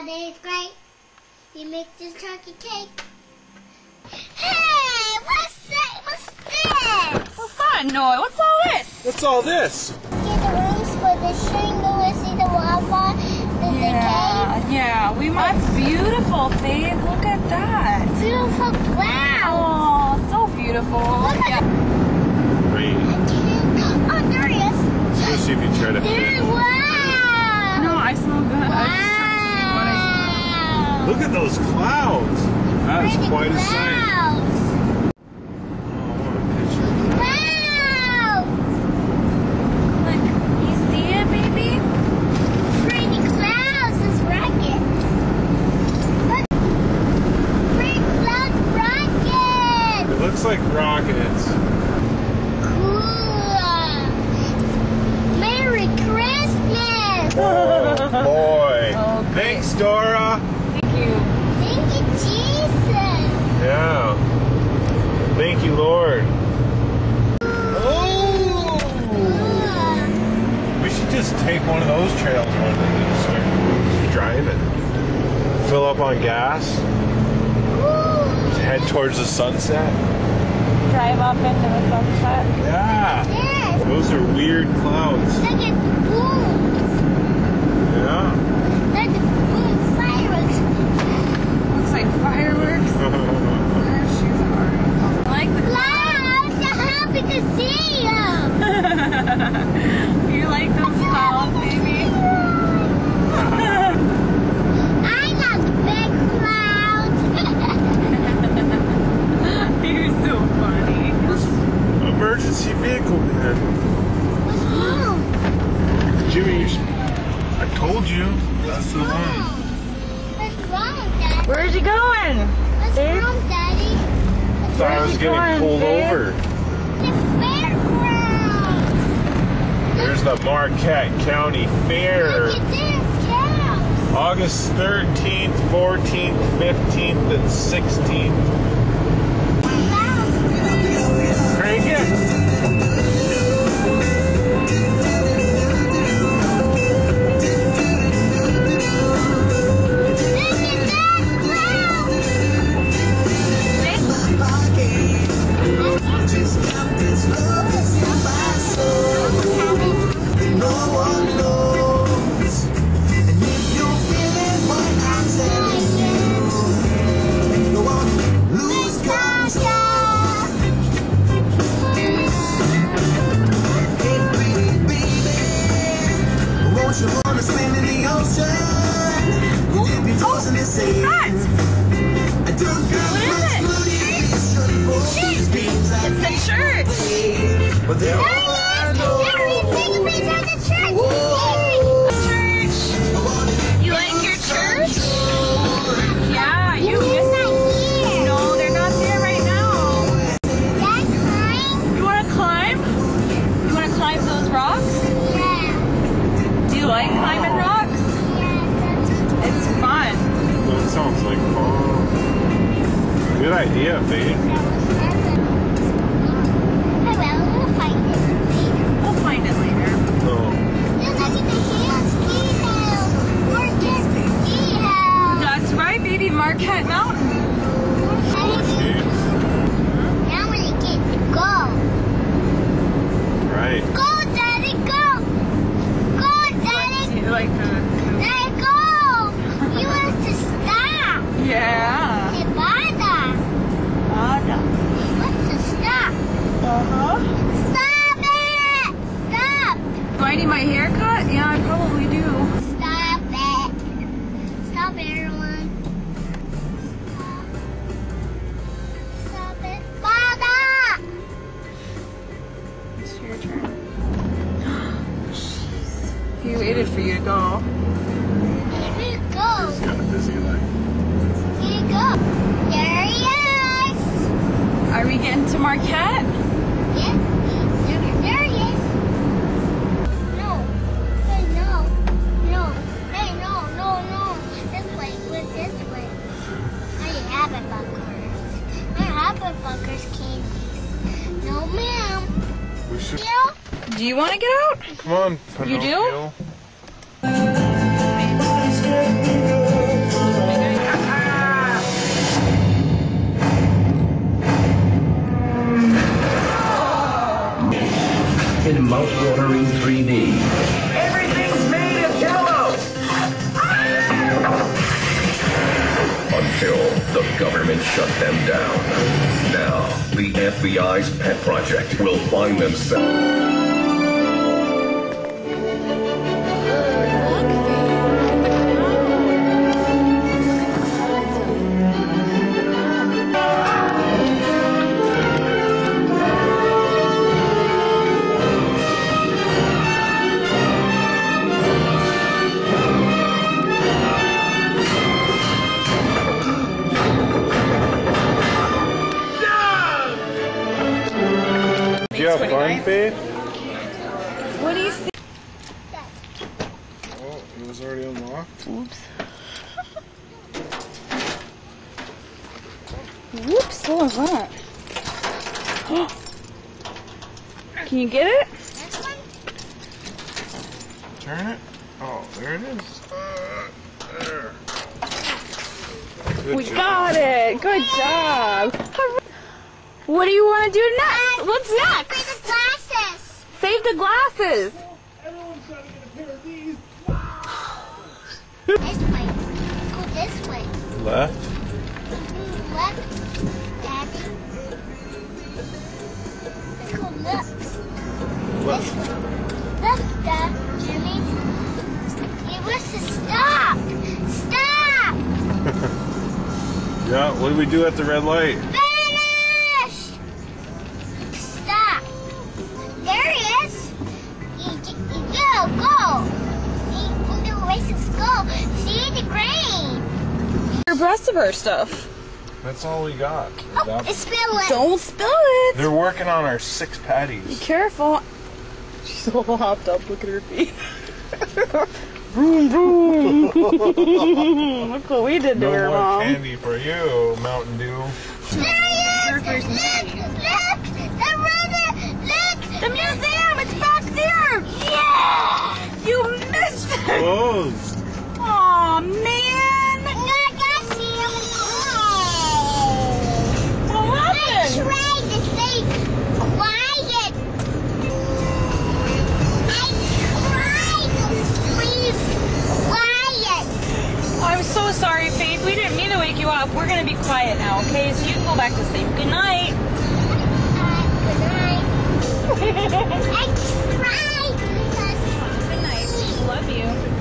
Daddy is great. He makes this turkey cake. Hey, what's that? What's this? What's fun, Noah? What's all this? What's all this? Get the rooms for the shingle and see the Wi-Fi, the cake. Yeah, that's beautiful, Faith. Look at that. Beautiful clouds. Oh, so beautiful. Look at Rain. Oh, there he is. Let's see if you try to fit. Wow. No, I smell good. Wow. I just trying to see what I smell. Look at those clouds. That is Pretty quite a sight. clouds. Oh, what a picture. Clouds. Look, you see it, baby? Pretty clouds is rockets. Look. Pretty clouds rockets. It looks like rockets. Cool. Merry Christmas. Oh, boy. Oh, great. Thanks, Dora. Thank you. Thank you, Jesus. Yeah. Thank you, Lord. Oh! We should just take one of those trails one day and start driving. Fill up on gas. Head towards the sunset. Drive up into the sunset. Yeah. Yes. Those are weird clouds. Look at the booms. Yeah. Look at the boom fireworks. Looks like fireworks. Her shoes are. I like the Clouds. I'm happy to see you. You like those clouds, baby? I got the big clouds. You're so funny. Emergency vehicle man. What's wrong? Jimmy, I told you. That's the one. What's wrong, Daddy? Where's he going? What's wrong, Daddy? Thought I was getting pulled over. The fairgrounds. There's the Marquette County Fair. Look at this, cows. August 13th, 14th, 15th, and 16th. Crank it. It's the church. Church. You like your church? Yeah, you. No, they're not there right now. You want to climb? You want to climb those rocks? Do you like climbing rocks? It's fun. That sounds like fun. Good idea, Faith. We'll find it later. Oh. That's That's right, baby. Marquette Mountain. Now we get to go. Right. Go, Daddy, go. Go, Daddy. Do you like the? Daddy, go. You want us to stop. Yeah. Hey, Bada. What's to stop? Uh-huh. Stop it. Stop. Do I need my hair cut? Yeah, I probably do. Stop it. Stop, everyone. Stop. Stop it. Bada. It's your turn. Jeez. He waited for you to go. Here we go. He's got a busy life. Here you go. There he is. Are we getting to Marquette? Yes. There he is. No. Hey, no. No. Hey, no. This way. We're this way. I have it, bunkers. I have it, bunkers candies. No, ma'am. We should. You? Do you want to get out? Come on. You do? Pinocchio. government shut them down. Now, the FBI's pet project will find themselves. Do you have fun, Faith? What do you think? Oh, it was already unlocked. Oops. Whoops, what was that? Can you get it? This one? Turn it. Oh, there it is. There. Good We job. got it. Good job. What do you want to do next? What's next? For the glasses. Save the glasses. Everyone's got to get a pair of these. This way. Go this way. Left. Left, Daddy. Let's go left. This way. Left, Dad. Jimmy. You must stop. Stop. Yeah, what do we do at the red light? Finish. Stop. There he is. You go. The races go. See the green. The rest of our stuff. That's all we got. Oh, it's spilling. Don't spill it. They're working on our 6 Be patties. careful. She's all hopped up. Look at her feet. Vroom, vroom. Look what we did to No her, more Mom. candy for you, Mountain Dew. There he is. Look. The river. Look. The museum. It's back there. Yeah. You missed it. Closed. Aw, man. I got him. What I happened? tried to stay quiet. I tried to sleep quiet. I'm so sorry, Faith. We didn't mean to wake you up. We're going to be quiet now, okay? So you can go back to sleep. Good night. Good night. I tried because Good night. Love you.